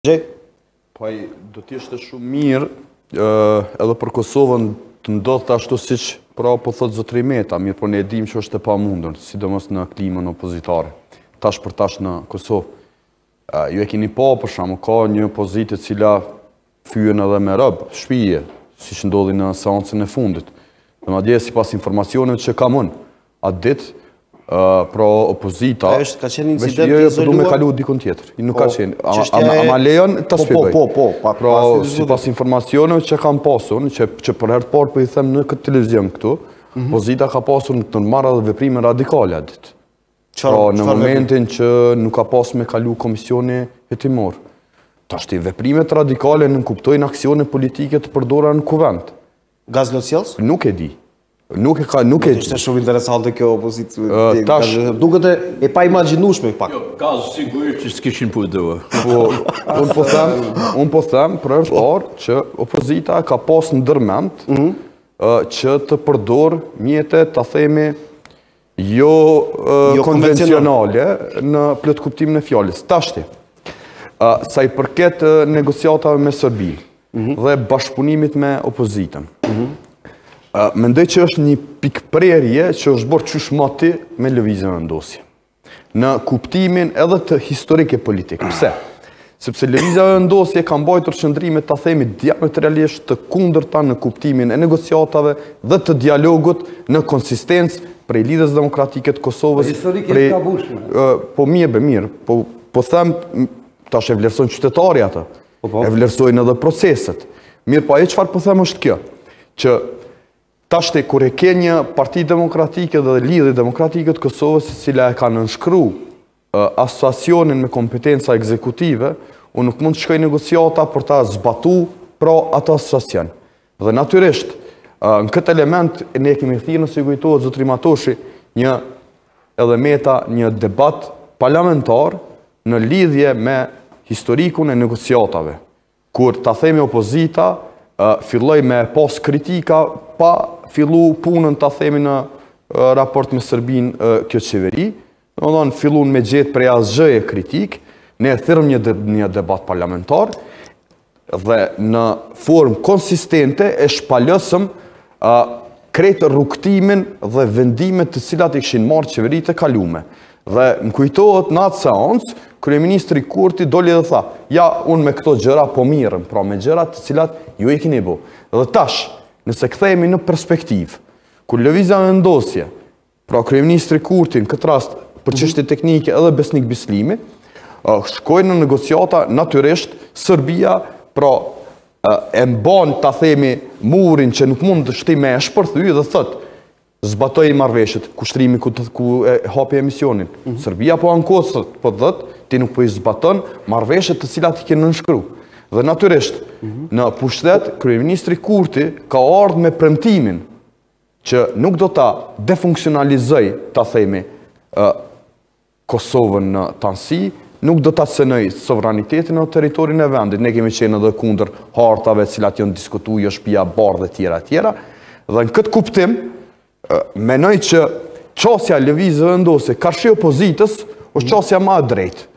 Po do t'ishte shumë mirë edhe për Kosovën të ndodhte ashtu siç po thot zotëri Meta, mirë po ne e dimë që është e pamundur, sidomos në klimën opozitare. Tash për tash në Kosovë. Ju e keni pa për shkakun ka një opozitë e cila fyen edhe me rob, shpije, siç ndodhi në seancën e fundit. Madje sipas informacioneve që kam unë, atë ditë pra opozita ka qenë incident i izoluar. Do me kalu dikun tjetër. Nuk ka qenë. Ama lejon ta shpjegoj. Pra sipas informacioneve që kam pasur, që për herë të parë po i them në këtë televizion këtu, opozita ka pasur të marrë edhe veprime radikale atë ditë. Pra në momentin që nuk ka pas me kalu komisioni hetimor. Tash veprimet radikale nuk kuptojnë aksione politike të përdora në kuvend. Gaz lotësjellës? Nuk e di. Nuk e ishte shumë interesante kjo opozitë. Duket e pa imagjinueshme pak. Gaz sigurisht që s'kishin përdorur. Unë po them për herë të parë që opozita ka pas ndërmend që të përdor mjete, ta themi, jo konvencionale në plot kuptimin e fjalës. Tashti, sa i përket negociatave me Serbinë dhe bashkëpunimit me opozitën. Mendoj që është një pikprerje që është bërë qysh mati me lëvizjen vendosje. Në kuptimin edhe të historike politik. Pse? Sepse lëvizja vendosje ka mbajtur qëndrime ta themi diametralisht të kundërta në kuptimin e negociatave dhe të dialogut në konsistencë prej Lidhjes Demokratike të Kosovës. Historike ka bushme. Po mirë. Po them, tash e vlerësojnë qytetari atë. E vlerësojnë edhe proceset. Mirë, po ajo çfarë po them është kjo, që tashte kur e ke një Parti Demokratike dhe Lidhje Demokratike të Kosovës, e cila e ka nënshkruar asociacionin me kompetenca ekzekutive, unë nuk mund të shkoj negociata për ta zbatuar pra atë asociacion. Dhe natyrisht, në këtë element ne kemi thirrur, si kujtohet zotëri Matoshi, edhe Meta, një debat parlamentar në lidhje me historikun e negociatave, kur ta themi opozita filloj me pas kritika pa fillu punën ta themi në raport me Serbinë kjo qeveri, fillun me gjetë prej asgjëje kritik, ne e thirrëm një debat parlamentar dhe në formë konsistente e shpalësëm kretë rrugtimin dhe vendimet të cilat i kishin marrë qeveritë e kalume. Dhe më kujtohet në atë seancë, kryeministri Kurti doli dhe tha, ja, unë me këto gjëra po mirëm, pra me gjëra të cilat ju e keni bo. Dhe tash, nëse kthehemi në perspektivë, kur lëvizja vendosje, pra kryeministri Kurti në këtë rast për çështje teknike edhe Besnik Bislimi, shkojnë në negociata, natyrisht Serbia, pra e mban ta themi murin që nuk mund të shtoj me e shpërthy dhe thotë, zbatoj marrëveshjet, kushtrimi ku e hapi emisionin. Serbia po ankosët, po dhëtë, ti nuk po i zbaton marrëveshjet të cilat i kenë nënshkruar. Dhe natyrisht, në pushtet, kryeministri Kurti ka ardhur me premtimin që nuk do ta defunksionalizoj, ta themi, Kosovën në tansi, nuk do ta cënoj sovranitetin në territorin e vendit. Ne kemi qenë edhe kundër hartave cilat janë diskutuar, jo shtëpia bardhë e tjera. Dhe në këtë kuptim, menoj që qasja lëvizje vendosje karshi opozitës është qasja ma drejtë.